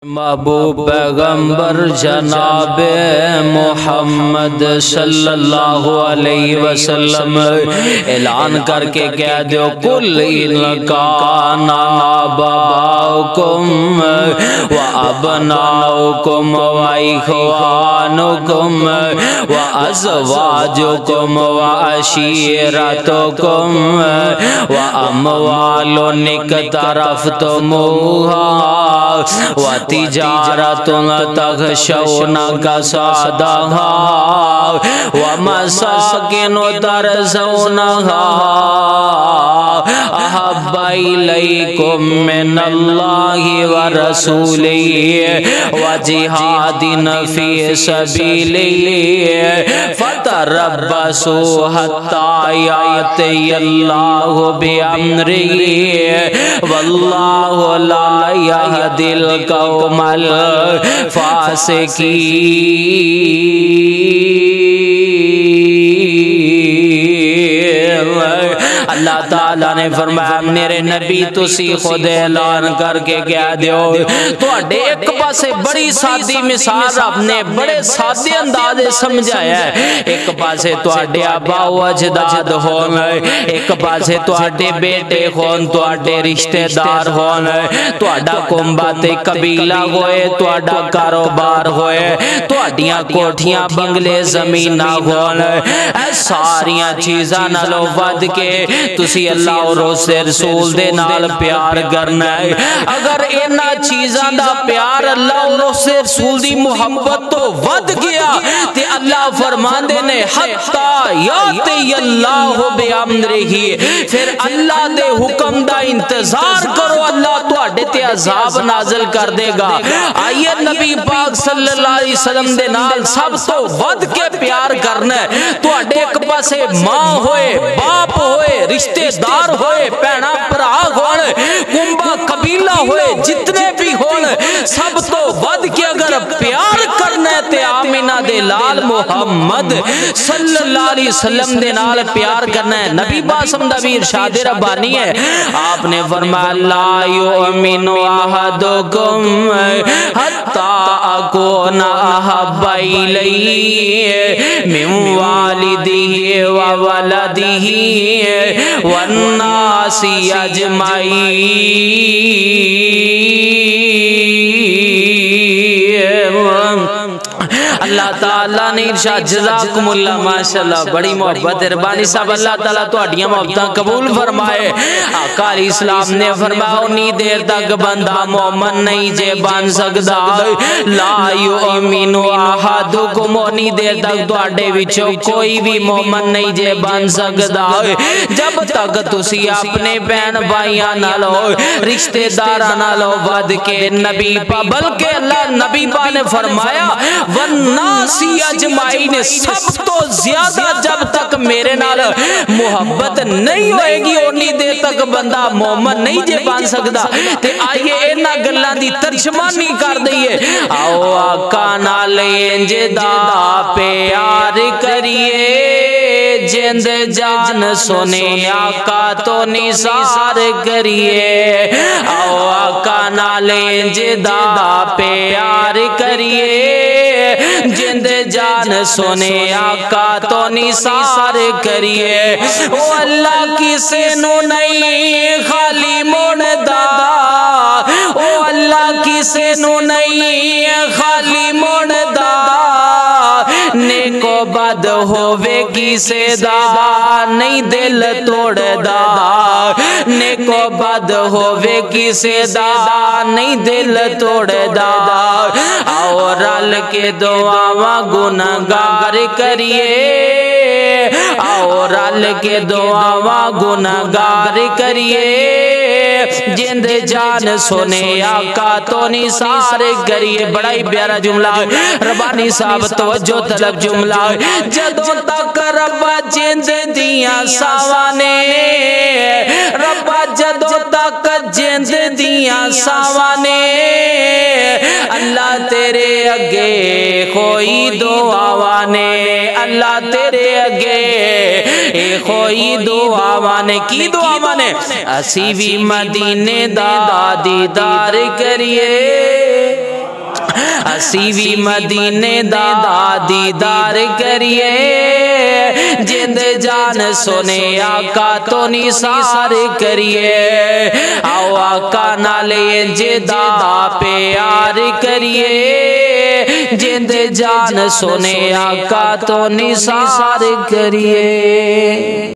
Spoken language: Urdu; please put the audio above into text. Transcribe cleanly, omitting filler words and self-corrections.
محبوب پیغمبر جناب محمد صلی اللہ علیہ وسلم اعلان کر کے کہہ دو کل ان کان آباؤکم و ابناؤکم و اخوانکم و ازواجکم و عشیرتکم و اموال اقترفتموها و تجارت تخشون کسادها ومساکن ترضونها احب الیکم من اللہ ورسولہ وجہاد فی سبیلہ فتربصوا حتی یأتی اللہ بامرہ واللہ لا یہدی القوم الفاسقین۔ اللہ تعالیٰ نے فرمایا میرے نبی تسی خود اعلان کر کے کہہ دیو تواڈے ایک پاسے بڑی سادی مثال آپ نے بڑے سادے اندازے سمجھایا ہے، ایک پاسے تواڈے آبا و اجداد ہون، ایک پاسے تواڈے بیٹے ہون، تواڈے رشتہ دار ہون، تواڈا کنبہ تے قبیلہ ہوئے، تواڈا کاروبار ہوئے، تواڈیاں کوٹھیاں بنگلے زمیناں ہون، اے ساریاں چیزاں نالوں ود کے تسی اللہ اور اس رسول دے نال پیار کرنا ہے۔ اگر اینا چیزاں دا پیار اللہ اور اس رسول دی محبت تو ود گیا تے اللہ فرماندے نے حتی یاتی اللہ بامرہ، پھر اللہ دے حکم دا انتظار کرو اللہ تواڈے تے عذاب نازل کر دے گا۔ آئیے نبی پاک صلی اللہ علیہ وسلم دے نال سب تو ود کے پیار کرنا ہے۔ تواڈے ایک پاسے ماں ہوئے، باپ ہوئے، رشتے دار ہوئے، پینا پرا ہوئے، کنبہ قبیلہ ہوئے، جتنے بھی ہوئے، سب تو ود کے اگر پیار کرنا ہے تے آمینہ دے لال محمد صلی اللہ علیہ وسلم دے نال پیار کرنا ہے۔ نبی باسم دا بھی ارشاد ربانی ہے، آپ نے فرمایا لا یؤمن احدکم حتی اکون احب الیہ من والدہ و ولدہ والناس اجمعین۔ اللہ تعالیٰ نے ارشاد جزاکم اللہ ماشاءاللہ بڑی محبت ربانی صاحب اللہ تعالیٰ تو اڈیاں محبتاں قبول فرمائے۔ آقا علیہ السلام نے فرمایا انی دیر تک بندہ مومن نہیں جے بن سکدا، لا یؤمن احدکم انی دیر تک تواڈے وچوں کوئی بھی مومن نہیں جے بن سکدا جب تک تسی اپنے بہن بھائیاں نالو رشتہ داراں نالو ود کے نبی پا بلکہ اللہ نبی پا نے فرمایا والناس اجمعین، سب تو زیادہ جب تک میرے نال محبت نہیں ہوئے گی اونی دیر تک بندہ مومن نہیں جے بن سکدا۔ تے آئیے اینا گلاں دی ترجمانی کر دئیے، آؤ آقا نال انج دا پیار کریے جند جان سنے آقا تو نثار کریے، آؤ آقا نال انج دا پیار کریے جند جان سنے آقا تو نثار کریے۔ او اللہ کسے نو نہیں خالی موڑدا، او اللہ کسے نو نہیں خالی موڑدا، نیکو بد ہووے کسے دا نہیں دل توڑدا، نیکو بد ہووے کسے دا نہیں دل توڑدا، آؤ رل کے دعاواں گنہگار کریے، آؤ رل کے دعاواں گنہگار کریے جند جان سنے آقا تو نثار کریے۔ بڑا ہی پیارا جملہ ربانی صاحب توجہ طلب جملہ، جدوں تک ربا جند دیاں ساوانے، ربا جدوں تک جند دیاں ساوانے، اللہ تیرے اگے کوئی دعاوانے، اللہ تیرے اگے کوئی دعاوانے، کی دعاوانے اسی بھی مدینے دا دیدار کریے۔ اسی بھی مدینے دا دیدار کریے جند جان سونے آقا تو نثار کریے آو آقا نالے جدا پیار کریے جند جان سونے آقا تو نثار کریے